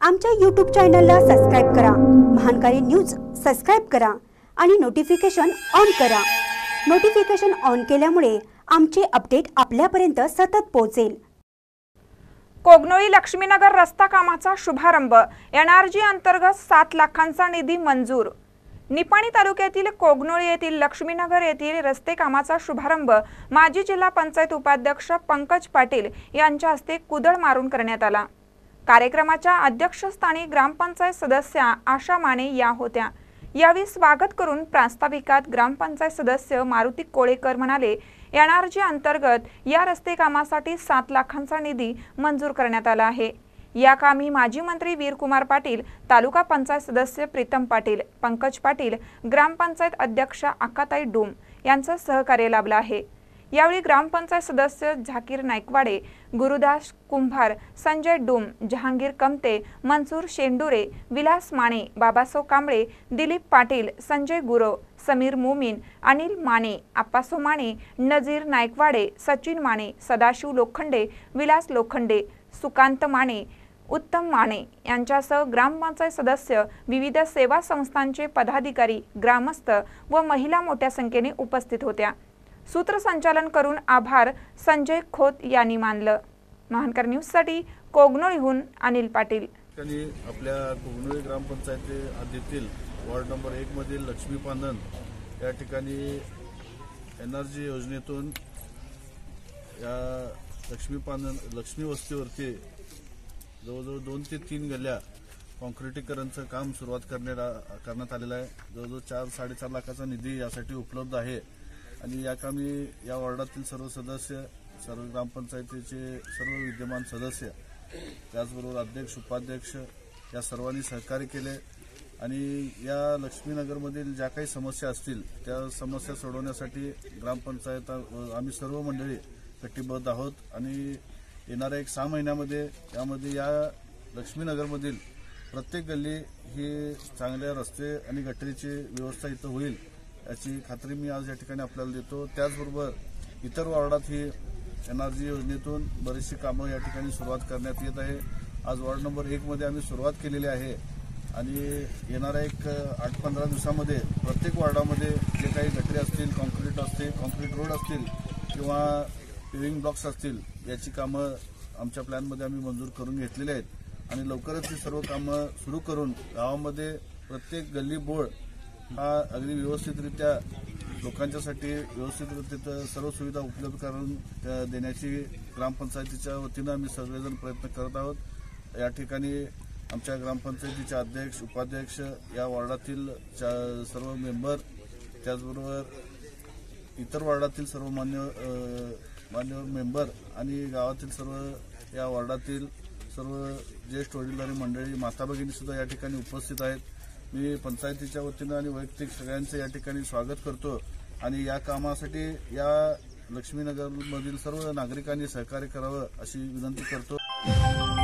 आमच्या YouTube चॅनलला subscribe करा, महानकारी न्यूज सबस्क्राइब करा आणि नोटिफिकेशन ऑन करा। नोटिफिकेशन ऑन केल्यामुळे आमचे अपडेट आपल्यापर्यंत सतत पोहोचेल। कोगनोळी लक्ष्मीनगर रस्ता कामाचा शुभारंभ। एनआरजी अंतर्गत 7 लाखांचा निधी मंजूर। निपाणी तालुक्यातील कोगनोळी येथील लक्ष्मीनगर येथील रस्ते कामाचा शुभारंभ माजी जिल्हा पंचायत उपाध्यक्ष पंकज पाटील यांच्या हस्ते कुदळ मारून करण्यात आला। कार्यक्रमाच्या अध्यक्षस्थानी ग्रामपंचायत सदस्य आशा माने या होत्या। यावेळी स्वागत करून प्रास्ताविकात ग्रामपंचायत सदस्य मारुती कोळेकर म्हणाले, एनआरजी अंतर्गत या रस्ते कामासाठी 7 लाखांचा निधी मंजूर करण्यात आला आहे। या कामी माजी मंत्री वीरकुमार पाटील, तालुका पंचायत सदस्य प्रीतम पाटील, पंकज पाटील, ग्रामपंचायत अध्यक्ष आकाताई डूम यांचं सहकार्य लाभलं आहे। यावेळी ग्रामपंचायत सदस्य झाकीर नाईकवाडे, गुरुदास कुंभार, संजय डूम, जहांगीर कमते, मनसूर शेंडुरे, विलास माने, बाबासो कांबळे, दिलीप पाटील, संजय गुरव, समीर मोमीन, अनिल माने, आप्पासो माने, नजीर नाईकवाडे, सचिन माने, सदाशिव लोखंडे, विलास लोखंडे, सुकांत माने, उत्तम माने यांच्यासह ग्रामपंचायत सदस्य, विविध सेवा संस्थांचे पदाधिकारी, ग्रामस्थ व महिला मोठ्या संख्येने उपस्थित होत्या। सूत्रसंचालन करून आभार संजय खोत यांनी मानलं। महानकर न्यूजसाठी कोगनोळीहून अनिल पाटील। आपल्या कोगनोळी ग्रामपंचायत हद्दीतील वार्ड नंबर 1 मधील लक्ष्मी पांदन या ठिकाणी एनआरजी योजनेतून या लक्ष्मी वस्तीवरती जवळजवळ 2 ते 3 गल्ल्या कॉन्क्रिटीकरणचं काम सुरुवात करण्यात आलेलं आहे। जवळजवळ 4-4.5 लाखाचा निधी यासाठी उपलब्ध आहे आणि या कामी या वार्डातील सर्व सदस्य, सर्व ग्रामपंचायतीचे सर्व विद्यमान सदस्य, त्याचबरोबर अध्यक्ष, उपाध्यक्ष या सर्वांनी सहकार्य केले आणि या लक्ष्मीनगरमधील ज्या काही समस्या असतील त्या समस्या सोडवण्यासाठी ग्रामपंचायत आम्ही सर्व मंडळी कटिबद्ध आहोत आणि येणाऱ्या 6 महिन्यामध्ये यामध्ये या लक्ष्मीनगरमधील प्रत्येक गल्ली ही चांगल्या रस्ते आणि गटरीची व्यवस्था इथं होईल याची खात्री मी आज या ठिकाणी आपल्याला देतो। त्याचबरोबर इतर वार्डात ही एनआरजी योजनेतून बरीचशी कामं या ठिकाणी सुरुवात करण्यात येत आहे। आज वार्ड नंबर 1 मध्ये आम्ही सुरुवात केलेली आहे आणि येणाऱ्या 8-15 दिवसामध्ये प्रत्येक वार्डामध्ये जे काही गटरी असतील, कॉन्क्रीट रोड असतील किंवा पेविंग ब्लॉक्स असतील याची कामं आमच्या प्लॅनमध्ये आम्ही मंजूर करून घेतलेली आहेत आणि लवकरच ही सर्व कामं सुरू करून गावामध्ये प्रत्येक गल्ली बोळ हा अगदी व्यवस्थितरित्या लोकांच्यासाठी व्यवस्थितरित्या सर्व सुविधा उपलब्ध करून देण्याची ग्रामपंचायतीच्या वतीनं आम्ही सगळेजण प्रयत्न करत आहोत। या ठिकाणी आमच्या ग्रामपंचायतीचे अध्यक्ष, उपाध्यक्ष, या वार्डातील सर्व मेंबर, त्याचबरोबर इतर वार्डातील सर्व मान्यवर मेंबर आणि गावातील सर्व या वार्डातील सर्व ज्येष्ठ वडीलधारी मंडळी, माता भगिनी सुद्धा या ठिकाणी उपस्थित आहेत। मी पंचायतीच्या वतीनं आणि वैयक्तिक सगळ्यांचं या ठिकाणी स्वागत करतो आणि या कामासाठी या लक्ष्मीनगरमधील सर्व नागरिकांनी सहकार्य करावं अशी विनंती करतो।